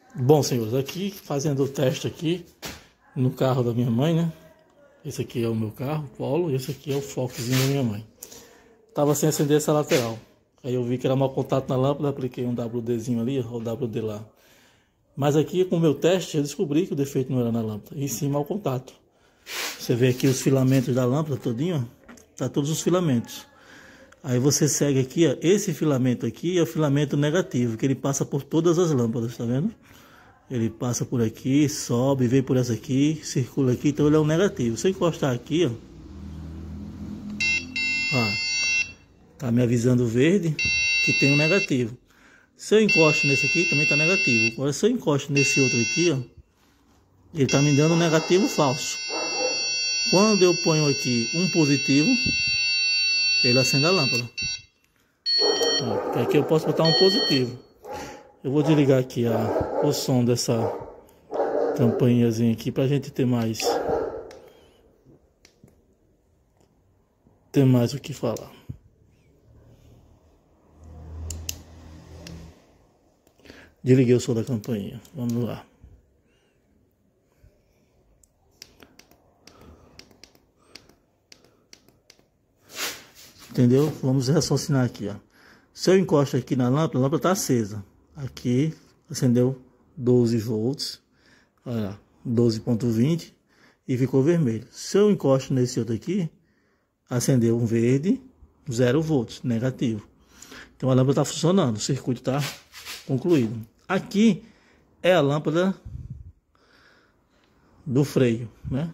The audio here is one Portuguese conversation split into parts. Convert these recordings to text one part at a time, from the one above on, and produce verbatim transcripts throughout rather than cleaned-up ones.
Bom, senhores, aqui fazendo o teste aqui no carro da minha mãe, né? Esse aqui é o meu carro, Polo, e esse aqui é o Foxzinho da minha mãe. Tava sem acender essa lateral. Aí eu vi que era mau contato na lâmpada, apliquei um WDzinho ali, o W D lá. Mas aqui com o meu teste eu descobri que o defeito não era na lâmpada, e sim mau contato. Você vê aqui os filamentos da lâmpada todinho, ó. Tá todos os filamentos. Aí você segue aqui, ó, esse filamento aqui é o filamento negativo, que ele passa por todas as lâmpadas, tá vendo? Ele passa por aqui, sobe, vem por essa aqui, circula aqui, então ele é um negativo. Se eu encostar aqui, ó, ó, tá me avisando verde que tem um negativo. Se eu encosto nesse aqui, também tá negativo. Agora se eu encosto nesse outro aqui, ó, ele tá me dando um negativo falso. Quando eu ponho aqui um positivo, ele acende a lâmpada. Ó, aqui eu posso botar um positivo. Eu vou desligar aqui a, o som dessa campainhazinha aqui pra gente ter mais ter mais o que falar. Desliguei o som da campainha. Vamos lá. Entendeu? Vamos raciocinar aqui, ó. Se eu encosto aqui na lâmpada, a lâmpada tá acesa. Aqui acendeu doze volts, olha, doze ponto vinte e ficou vermelho. Se eu encosto nesse outro aqui, acendeu um verde, zero volts, negativo. Então a lâmpada está funcionando, o circuito está concluído. Aqui é a lâmpada do freio, né?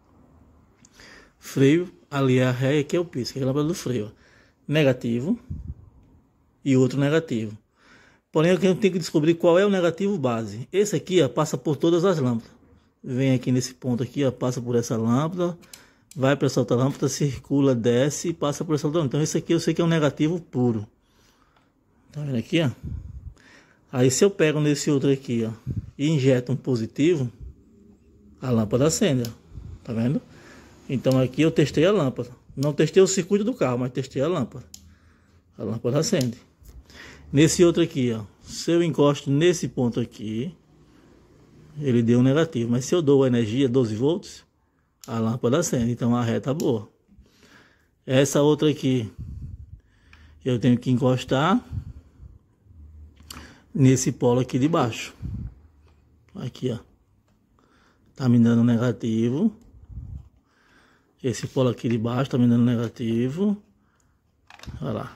Freio, ali é a ré e aqui é o pisca, é a lâmpada do freio, ó. Negativo e outro negativo. Porém, aqui eu tenho que descobrir qual é o negativo base. Esse aqui, ó, passa por todas as lâmpadas. Vem aqui nesse ponto aqui, ó, passa por essa lâmpada, vai para essa outra lâmpada, circula, desce e passa por essa outra lâmpada. Então esse aqui eu sei que é um negativo puro. Tá vendo aqui, ó? Aí se eu pego nesse outro aqui, ó, e injeto um positivo, a lâmpada acende, ó. Tá vendo? Então aqui eu testei a lâmpada. Não testei o circuito do carro, mas testei a lâmpada. A lâmpada acende. Nesse outro aqui, ó, se eu encosto nesse ponto aqui, ele deu um negativo. Mas se eu dou a energia, doze volts, a lâmpada acende. Então a ré tá boa. Essa outra aqui, eu tenho que encostar nesse polo aqui de baixo. Aqui, ó. Tá me dando negativo. Esse polo aqui de baixo tá me dando negativo. Olha lá.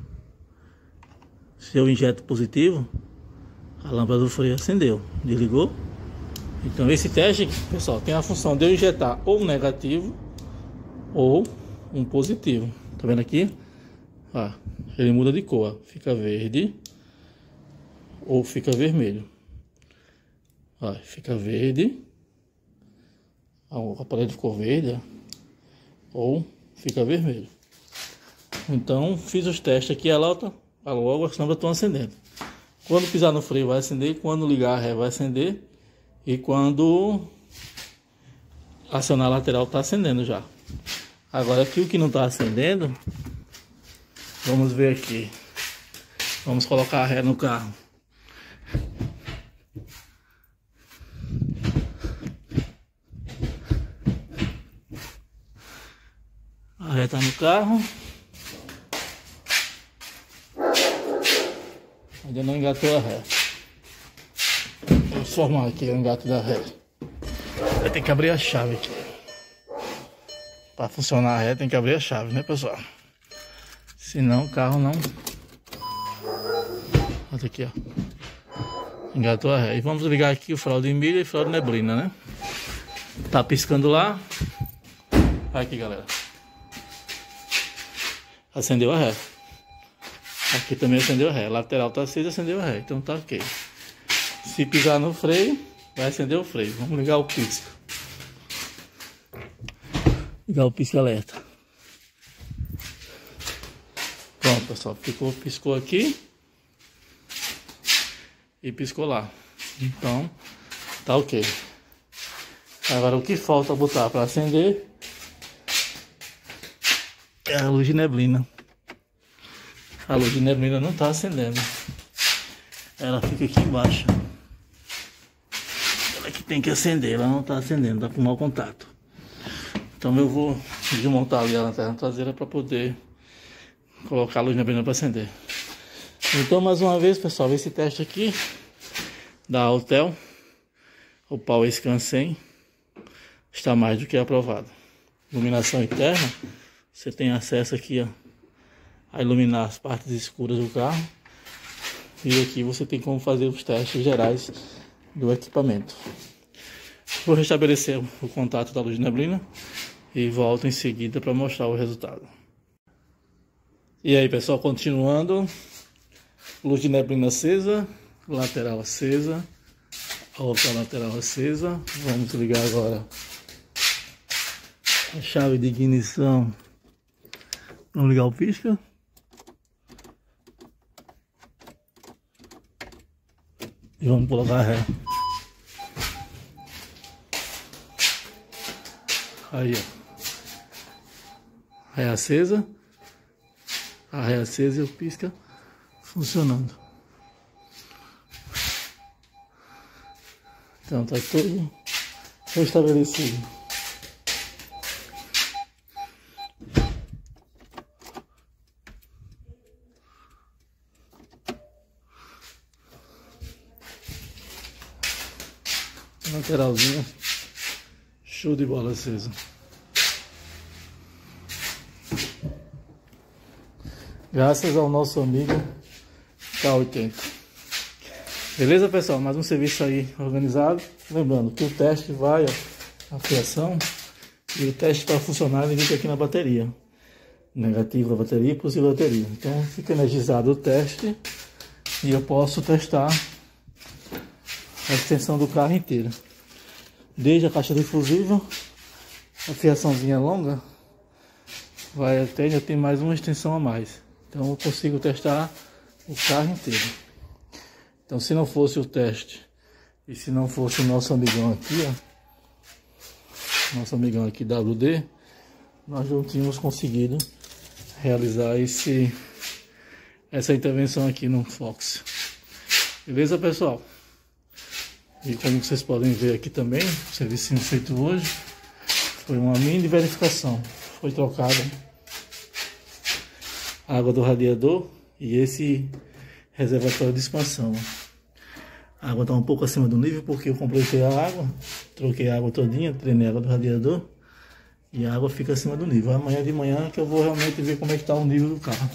Se eu injeto positivo, a lâmpada do freio acendeu. Desligou. Então esse teste, pessoal, tem a função de eu injetar ou um negativo ou um positivo. Tá vendo aqui? Ó, ele muda de cor. Fica verde ou fica vermelho. Ó, fica verde. O aparelho ficou verde, ó, ou fica vermelho. Então fiz os testes aqui, a lata, logo as lâmpadas estão acendendo. Quando pisar no freio vai acender, quando ligar a ré vai acender, e quando acionar a lateral está acendendo já. Agora aqui o que não está acendendo, vamos ver aqui. Vamos colocar a ré no carro. A ré está no carro. Ainda não engatou a ré. Vou formar aqui o engate da ré. Vai ter que abrir a chave aqui. Para funcionar a ré tem que abrir a chave, né, pessoal? Senão o carro não... Olha aqui, ó. Engatou a ré. E vamos ligar aqui o farol de milha e o farol de neblina, né? Tá piscando lá. Vai aqui, galera. Acendeu a ré. Aqui também acendeu a ré. A lateral tá acesa, acendeu a ré. Então tá ok. Se pisar no freio, vai acender o freio. Vamos ligar o pisca. Ligar o pisca alerta. Pronto, pessoal. Ficou, piscou aqui. E piscou lá. Então, tá ok. Agora o que falta botar para acender é a luz de neblina. A luz de neblina não tá acendendo. Ela fica aqui embaixo. ela que tem que acender, ela não está acendendo, está com mau contato. Então eu vou desmontar ali a lanterna traseira para poder colocar a luz neblina para acender. Então, mais uma vez, pessoal, esse teste aqui da Autel, o Power Scan cem, está mais do que aprovado. Iluminação interna, você tem acesso aqui, ó, a iluminar as partes escuras do carro. E aqui você tem como fazer os testes gerais do equipamento. Vou restabelecer o contato da luz de neblina e volto em seguida para mostrar o resultado. E aí, pessoal, continuando, luz de neblina acesa, lateral acesa, a outra lateral acesa. Vamos ligar agora a chave de ignição. Vamos ligar o pisca. E vamos colocar a ré. Aí, ó. Ré acesa. A ré acesa e o pisca funcionando. Então tá tudo restabelecido. Lateralzinha, show de bola acesa. Graças ao nosso amigo K oitenta. Beleza, pessoal? Mais um serviço aí organizado. Lembrando que o teste vai, ó, a fiação, e o teste para funcionar ele fica aqui na bateria. Negativo da bateria e positivo da bateria. Então fica energizado o teste e eu posso testar a extensão do carro inteiro. Desde a caixa de fusível, a fiaçãozinha longa, vai até, ainda tem mais uma extensão a mais. Então eu consigo testar o carro inteiro. Então se não fosse o teste, e se não fosse o nosso amigão aqui, ó, nosso amigão aqui W D, nós não tínhamos conseguido realizar esse, essa intervenção aqui no Fox. Beleza, pessoal? E como vocês podem ver aqui também, o serviço feito hoje foi uma mini verificação. Foi trocada a água do radiador e esse reservatório de expansão. A água está um pouco acima do nível porque eu completei a água, troquei a água todinha, treinei a água do radiador e a água fica acima do nível. Amanhã de manhã que eu vou realmente ver como é que está o nível do carro.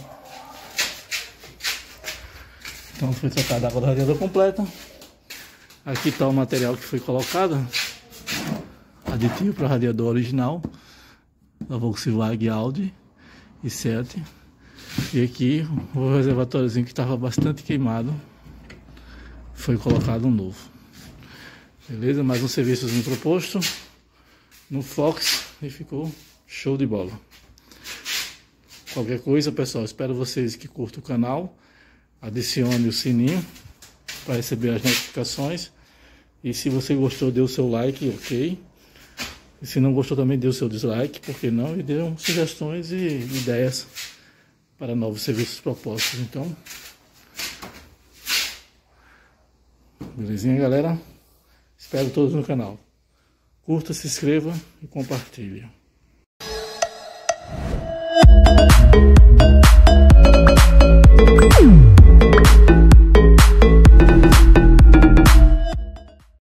Então foi trocada a água do radiador completa. Aqui está o material que foi colocado, aditivo para radiador original da Volkswagen, Audi e Seat. E aqui o reservatóriozinho que estava bastante queimado, foi colocado um novo. Beleza? Mais um serviçozinho proposto no Fox e ficou show de bola. Qualquer coisa, pessoal, espero vocês que curtam o canal, adicione o sininho para receber as notificações. E se você gostou, dê o seu like, ok. E se não gostou também, dê o seu dislike, por que não? E dê sugestões e ideias para novos serviços propostos. Então, belezinha, galera? Espero todos no canal. Curta, se inscreva e compartilhe. We'll be right back.